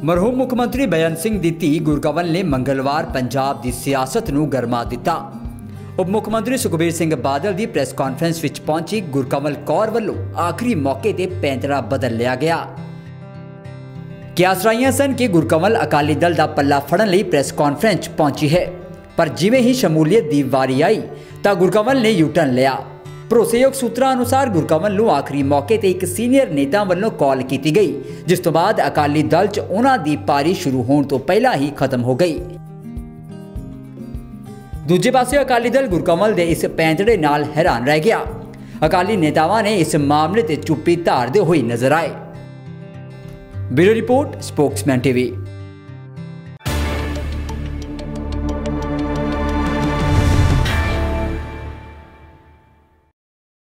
ਮਰਹੂਮ ਮੁੱਖ ਮੰਤਰੀ ਬੇਅੰਤ ਸਿੰਘ ਦੀ ਧੀ ਗੁਰਕਮਲ ਨੇ ਮੰਗਲਵਾਰ ਪੰਜਾਬ ਦੀ ਸਿਆਸਤ ਨੂੰ ਗਰਮਾ ਦਿੱਤਾ। ਉਪ ਮੁੱਖ ਮੰਤਰੀ ਸੁਖਬੀਰ ਸਿੰਘ ਬਾਦਲ ਦੀ ਪ੍ਰੈਸ ਕਾਨਫਰੰਸ ਵਿੱਚ ਪਹੁੰਚੀ ਗੁਰਕਮਲ ਕੌਰ ਵੱਲੋਂ ਆਖਰੀ ਮੌਕੇ ਤੇ ਪੈਂਤੜਾ ਬਦਲ ਲਿਆ ਗਿਆ। ਕਿਆਸ ਰਾਈਆਂ ਸਨ ਕਿ ਗੁਰਕਮਲ ਅਕਾਲੀ ਦਲ ਦਾ ਪੱਲਾ ਫੜਨ ਲਈ ਪ੍ਰੈਸ ਕਾਨਫਰੰਸ ਪਹੁੰਚੀ ਹੈ, ਪਰ ਜਿਵੇਂ ਹੀ ਸ਼ਮੂਲੀਅਤ ਦੀ ਵਾਰੀ ਆਈ ਤਾਂ ਗੁਰਕਮਲ ਨੇ ਯੂ-ਟਰਨ ਲਿਆ। ਭਰੋਸੇਯੋਗ ਸੂਤਰਾਂ ਅਨੁਸਾਰ ਗੁਰਕਮਲ ਨੂੰ ਆਖਰੀ ਮੌਕੇ ਤੇ ਇੱਕ ਸੀਨੀਅਰ ਨੇਤਾ ਵੱਲੋਂ ਕਾਲ ਕੀਤੀ ਗਈ, ਜਿਸ ਤੋਂ ਬਾਅਦ ਅਕਾਲੀ ਦਲ 'ਚ ਉਹਨਾਂ ਦੀ ਪਾਰੀ ਸ਼ੁਰੂ ਹੋਣ ਤੋਂ ਪਹਿਲਾਂ ਹੀ ਖਤਮ ਹੋ ਗਈ। ਦੂਜੇ ਪਾਸੇ ਅਕਾਲੀ ਦਲ ਗੁਰਕਮਲ ਦੇ ਇਸ ਪੈਂਤੜੇ ਨਾਲ ਹੈਰਾਨ ਰਹਿ ਗਿਆ। ਅਕਾਲੀ ਨੇਤਾਵਾਂ ਨੇ ਇਸ ਮਾਮਲੇ ਤੇ ਚੁੱਪੀ ਧਾਰਦੇ ਹੋਏ ਨਜ਼ਰ ਆਏ। Bureau report, Spokesman TV.